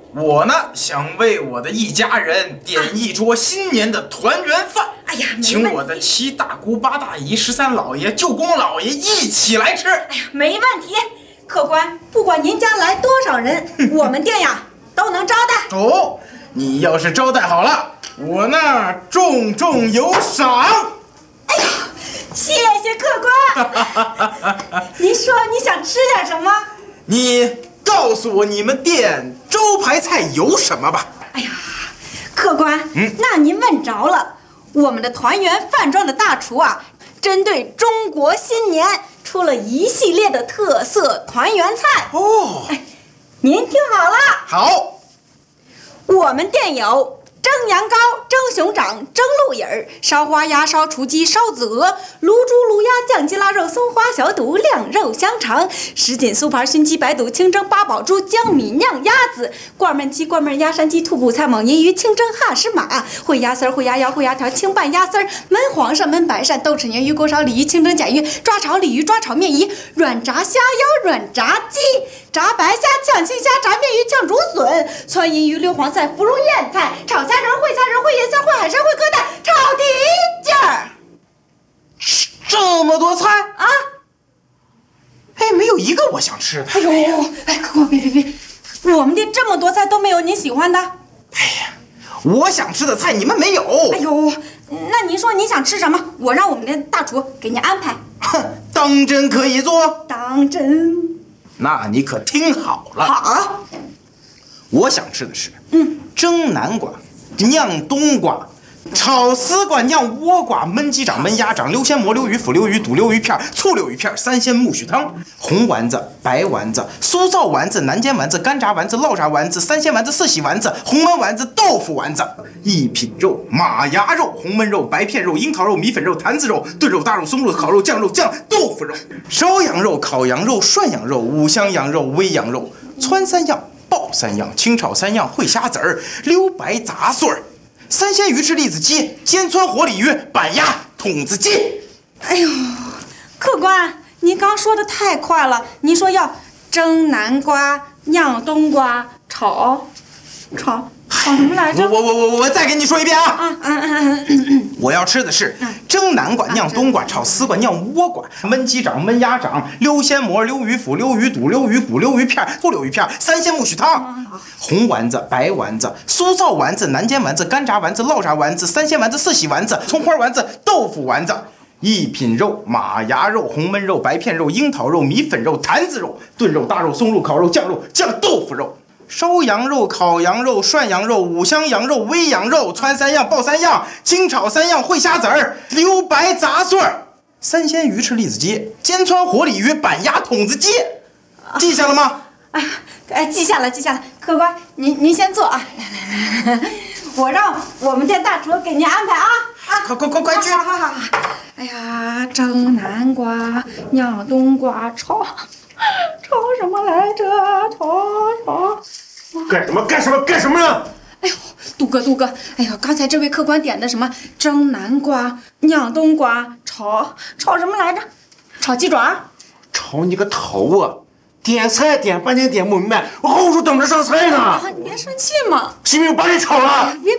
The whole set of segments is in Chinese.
我呢想为我的一家人点一桌新年的团圆饭。 哎呀， 请我的7大姑8大姨13老爷舅公老爷一起来吃。 哎呀，没问题。客官，不管您家来多少人，我们店呀都能招待。 哦，你要是招待好了，我那重重有赏。 哎呀，谢谢客官。您说你想吃点什么？ 你告诉我你们店招牌菜有什么吧。 哎呀，客官，那您问着了。我们的团圆饭庄的大厨啊，针对中国新年出了一系列的特色团圆菜哦。 哎，您听好了。 好， 我们店有蒸羊羔、蒸熊掌、蒸鹿尾儿、烧花鸭、烧雏鸡、烧子鹅、卤猪、卤鸭、酱鸡腊肉、松花小肚、晾肉香肠、什锦酥盘、熏鸡白肚、清蒸八宝猪、江米酿鸭子、罐焖鸡、罐焖鸭山鸡、兔脯菜、蒙银鱼、清蒸哈什马、烩鸭丝、烩鸭腰、烩鸭条、清拌鸭丝、焖黄鳝、焖白鳝、豆豉鲶鱼、锅烧鲤鱼、清蒸甲鱼、抓炒鲤鱼、抓炒面鱼、软炸虾腰、软炸鸡、炸白虾、炝青虾、炸面鱼、炝竹笋、汆银鱼、溜黄菜、芙蓉燕菜、炒虾仁、烩虾仁、烩盐香、烩海参、烩鸽蛋、炒蹄筋儿。 这么多菜啊！ 哎，没有一个我想吃的。 哎呦，哎，客官别，我们店这么多菜都没有您喜欢的。 哎呀，我想吃的菜你们没有。 哎呦，那您说你想吃什么？我让我们店大厨给您安排。 哼，当真可以做？ 当真。 那你可听好了。 好。 我想吃的是，蒸南瓜、酿冬瓜、炒丝瓜、酿倭瓜、焖鸡掌、焖鸭掌、溜鲜蘑、溜鱼腐、溜鱼肚、溜鱼片、醋溜鱼片、三鲜木须汤、红丸子、白丸子、酥造丸子、南煎丸子、干炸丸子、烙炸丸子、三鲜丸子、四喜丸子、红焖丸子、豆腐丸子、一品肉、马牙肉、红焖肉、白片肉、樱桃肉、米粉肉、坛子肉、炖肉、大肉、松肉、烤肉、酱肉、酱豆腐肉、烧羊肉、烤羊肉、涮羊肉、五香羊肉、煨羊肉、汆三样、爆三样、清炒三样、烩虾子儿、溜白杂碎儿、三鲜鱼翅栗子鸡、煎川活鲤鱼、板鸭、筒子鸡。 哎呦，客官，您刚说的太快了。您说要蒸南瓜、酿冬瓜、炒什么来着？ 我再给你说一遍啊！我要吃的是蒸南瓜、酿冬瓜、炒丝瓜、酿倭瓜、焖鸡掌、焖鸭掌、溜鲜蘑、溜鱼腐、溜鱼肚、溜鱼骨、溜鱼片、醋溜鱼片、三鲜木须汤、红丸子、白丸子、酥造丸子、南煎丸子、干炸丸子、烙炸丸子、三鲜丸子、四喜丸子、葱花丸子、豆腐丸子。一品肉、马牙肉、红焖肉、白片肉、樱桃肉、米粉肉、坛子肉、炖肉、大肉、松肉、烤肉、酱肉、酱豆腐肉。烧羊肉、烤羊肉、涮羊肉、五香羊肉、煨羊肉、汆三样、爆三样、清炒三样、烩虾子儿、溜白杂碎儿、三鲜鱼翅栗子鸡、煎川活鲤鱼、板鸭、筒子鸡，记下了吗？ 哎，记下了。客官，您先坐啊，来，我让我们店大厨给您安排啊。 快去！ 好。哎呀，蒸南瓜、酿冬瓜、炒什么来着？炒。 干什么呀？ 哎呦，杜哥，哎呀，刚才这位客官点的什么蒸南瓜、酿冬瓜、炒什么来着？炒鸡爪？ 炒你个头啊！点菜点半天点不明白，我后厨等着上菜呢。 啊，你别生气嘛！ 信不信我把你炒了？ 别！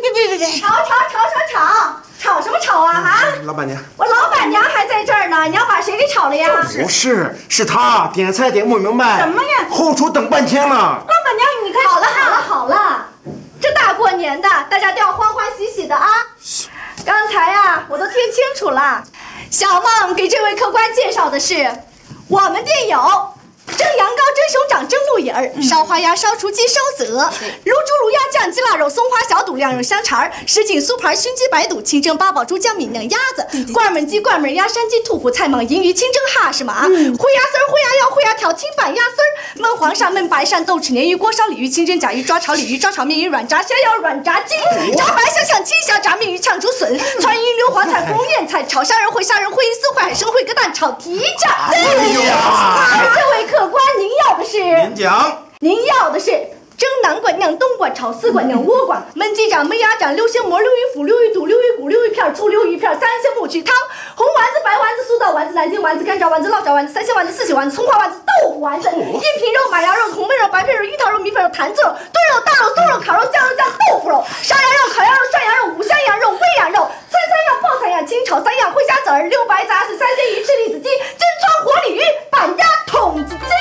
炒什么炒啊？ 老板娘， 我老板娘还在这儿呢，你要把谁给炒了呀？ 不是，是他点菜点不明白。 什么呀？ 后厨等半天了。 老板娘，你看好了，这大过年的，大家都要欢欢喜喜的啊！刚才啊，我都听清楚了，小梦给这位客官介绍的是，我们店有蒸羊羔、蒸熊掌、蒸鹿尾儿、烧花鸭、烧雏鸡、烧子鹅、卤猪、卤鸭、酱鸡腊肉、松花小肚、晾肉香肠、什锦酥盘、熏鸡白肚、清蒸八宝猪、江米酿鸭子、罐焖鸡、罐焖鸭山鸡、兔脯菜、蒙银鱼、清蒸哈什马、烩鸭丝、烩鸭腰、烩鸭条、清拌鸭丝、焖黄鳝、焖白鳝、豆豉鲶鱼、锅烧鲤鱼、清蒸甲鱼、抓炒鲤鱼、抓炒面鱼、软炸虾腰、软炸鸡、炸白虾、炝青虾、炸面鱼、炝竹笋、汆银溜黄菜、芙蓉燕菜、炒虾仁、烩虾仁、烩银丝、烩海参、烩鸽蛋、炒蹄子。 哎呀， 这位客官，您要的是？ 您讲。 您要的是蒸南瓜、酿冬瓜、炒丝瓜、酿倭瓜、焖鸡掌、焖鸭掌、溜鲜蘑、溜鱼腐、溜鱼肚、溜鱼骨、溜鱼片、醋溜鱼片、三鲜木须汤、红丸子、白丸子、酥造丸子、南煎丸子、干炸丸子、烙炸丸子、三鲜丸子、四喜丸子、葱花丸子、豆腐丸子、一品肉、马牙肉、红焖肉、白片肉、樱桃肉、米粉肉、坛子肉、炖肉、大肉、松肉、烤肉、酱肉酱、豆腐肉、烧羊肉、烤羊肉、涮羊肉、五香羊肉、煨羊肉、酸三样、爆三样、清炒三样、烩虾子儿、溜白杂子、三鲜鱼、赤栗子鸡、金川活鲤鱼、板鸭、筒子鸡。